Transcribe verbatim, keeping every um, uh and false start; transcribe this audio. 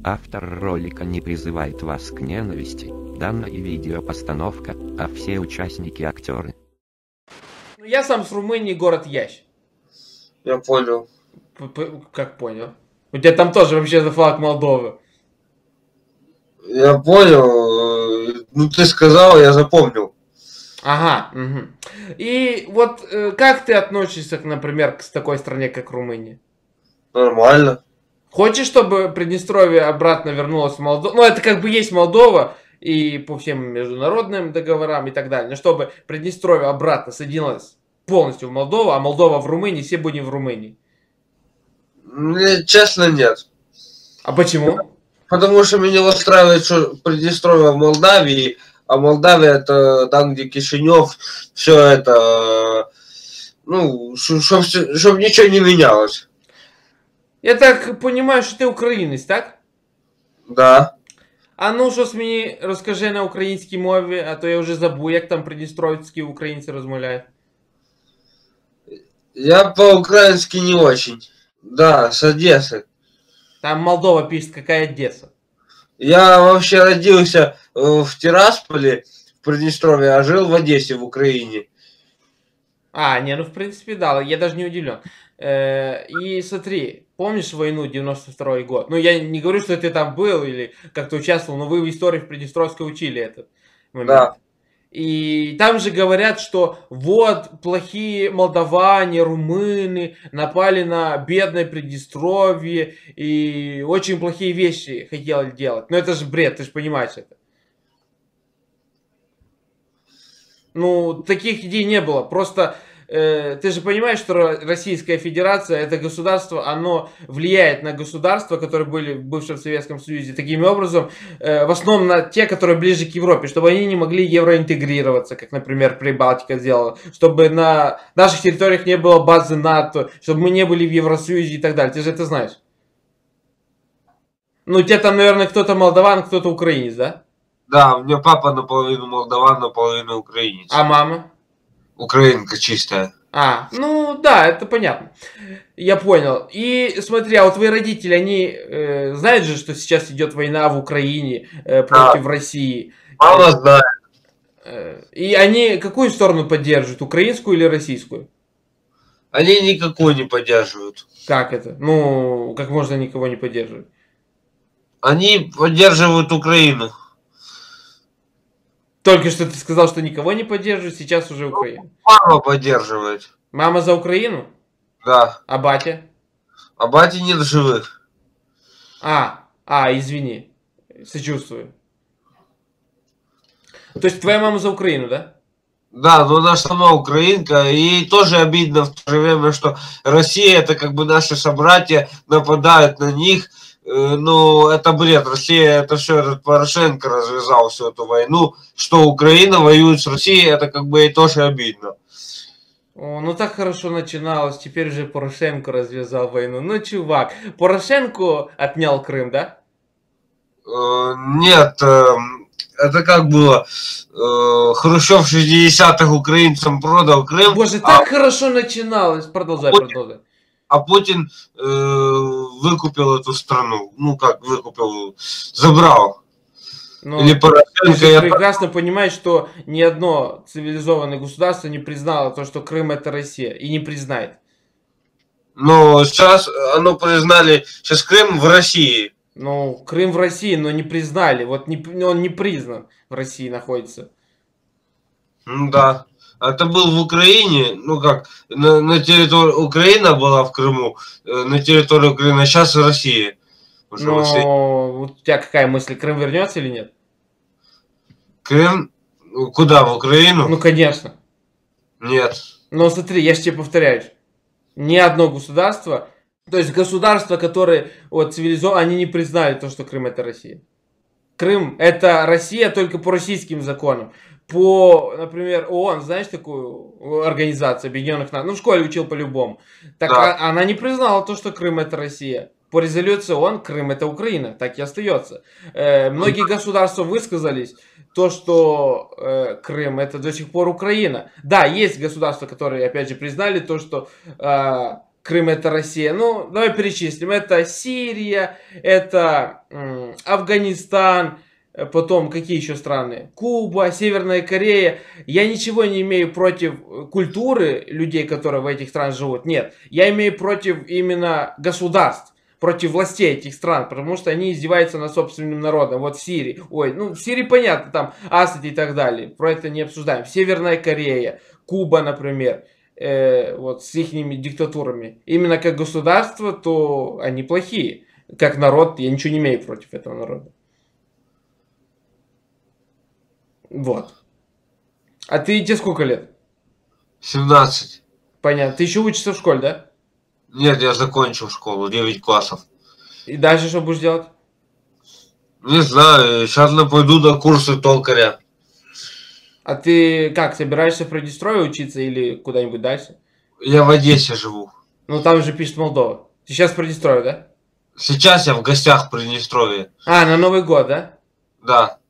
Автор ролика не призывает вас к ненависти. Данная видеопостановка, а все участники актеры. Я сам с Румынии, город Ящ. Я понял. П -п как понял? У тебя там тоже вообще флаг Молдовы. Я понял. Ну ты сказал, я запомнил. Ага. Угу. И вот э, как ты относишься, например, к такой стране, как Румыния? Нормально. Хочешь, чтобы Приднестровье обратно вернулось в Молдову? Ну, это как бы есть Молдова, и по всем международным договорам и так далее. Но чтобы Приднестровье обратно соединилось полностью в Молдову, а Молдова в Румынии, все будем в Румынии. Мне, честно, нет. А почему? Потому что меня устраивает, что Приднестровье в Молдавии, а Молдавия это там, где Кишинев, все это, ну, чтобы ничего не менялось. Я так понимаю, що ти українець, так? Да. А ну щось мені розкажи на українській мові, а то я вже забув, як там придністровські українці розмовляють. Я по-украински не очень. Да, с Одессы. Там Молдова пишет, какая Одесса. Я вообще родился в Тирасполе, в Приднестровье, а жил в Одессе, в Украине. А, не, ну в принципе, да, я даже не удивлен. Э, и смотри, помнишь войну девяносто второй год? Ну, я не говорю, что ты там был или как-то участвовал, но вы в истории в Приднестровской учили этот момент. Да. И там же говорят, что вот плохие молдаване, румыны напали на бедное Приднестровье и очень плохие вещи хотели делать. Но это же бред, ты же понимаешь это. Ну, таких идей не было. Просто э, ты же понимаешь, что Российская Федерация, это государство, оно влияет на государства, которые были в бывшем Советском Союзе, таким образом, э, в основном на те, которые ближе к Европе, чтобы они не могли евроинтегрироваться, как, например, Прибалтика сделала, чтобы на наших территориях не было базы НАТО, чтобы мы не были в Евросоюзе и так далее. Ты же это знаешь. Ну, у тебя там, наверное, кто-то молдаван, кто-то украинец, да? Да, у меня папа наполовину молдаван, наполовину украинец. А мама? Украинка чистая. А, ну да, это понятно. Я понял. И смотри, а вот твои родители, они э, знают же, что сейчас идет война в Украине э, против да. России. Мама знает. Э, и они какую сторону поддерживают? Украинскую или российскую? Они никакой не поддерживают. Как это? Ну, как можно никого не поддерживать? Они поддерживают Украину. Только что ты сказал, что никого не поддерживает, сейчас уже Украина. Мама поддерживает. Мама за Украину? Да. А батя? А батя нет живых. А, а, извини. Сочувствую. То есть твоя мама за Украину, да? Да, но она сама украинка, и ей тоже обидно в то же время, что Россия это как бы наши собратья, нападают на них. Ну, это бред. Россия, это все этот Порошенко развязал всю эту войну. Что Украина воюет с Россией, это как бы и тоже обидно. О, ну так хорошо начиналось, теперь же Порошенко развязал войну. Ну, чувак, Порошенко отнял Крым, да? Э, нет, э, это как было? Э, Хрущев в шестидесятых украинцам продал Крым. Боже, так а... хорошо начиналось. Продолжай, Путин, продолжай. А Путин э, выкупил эту страну. Ну как выкупил? Забрал. Но Или Порошенко. Ты я... прекрасно понимаешь, что ни одно цивилизованное государство не признало то, что Крым это Россия. И не признает. Но сейчас оно признали. Сейчас Крым в России. Ну, Крым в России, но не признали. Вот не, он не признан в России находится. Ну да. Это был в Украине, ну как, на, на территории Украина была в Крыму, на территории Украины, а сейчас Россия. Но у тебя какая мысль, Крым вернется или нет? Крым? Куда, в Украину? Ну, конечно. Нет. Но смотри, я же тебе повторяюсь, ни одно государство, то есть государства, которые вот цивилизованные, они не признали то, что Крым это Россия. Крым это Россия только по российским законам. По, например, ООН, знаешь такую организацию Объединенных Наций? Ну, в школе учил по-любому. Так да. а, она не признала то, что Крым это Россия. По резолюции ООН Крым это Украина. Так и остается. Э, многие государства высказались, то, что э, Крым это до сих пор Украина. Да, есть государства, которые, опять же, признали то, что э, Крым это Россия. Ну, давай перечислим. Это Сирия, это м, Афганистан, э, потом какие еще страны? Куба, Северная Корея. Я ничего не имею против культуры людей, которые в этих странах живут. Нет, я имею против именно государств, против властей этих стран, потому что они издеваются над собственным народом. Вот в Сирии, ой, ну в Сирии понятно, там Асад и так далее, про это не обсуждаем. Северная Корея, Куба, например, э, вот с их диктатурами. Именно как государство, то они плохие. Как народ, я ничего не имею против этого народа. Вот. А ты, тебе сколько лет? семнадцать. Понятно. Ты еще учишься в школе, да? Нет, я закончил школу, девять классов. И дальше что будешь делать? Не знаю, сейчас пойду на курсы токаря. А ты как, собираешься в Приднестровье учиться или куда-нибудь дальше? Я в Одессе живу. Ну там же пишет Молдова. Ты сейчас в Приднестровье, да? Сейчас я в гостях в Приднестровье. А, на Новый год, да? Да.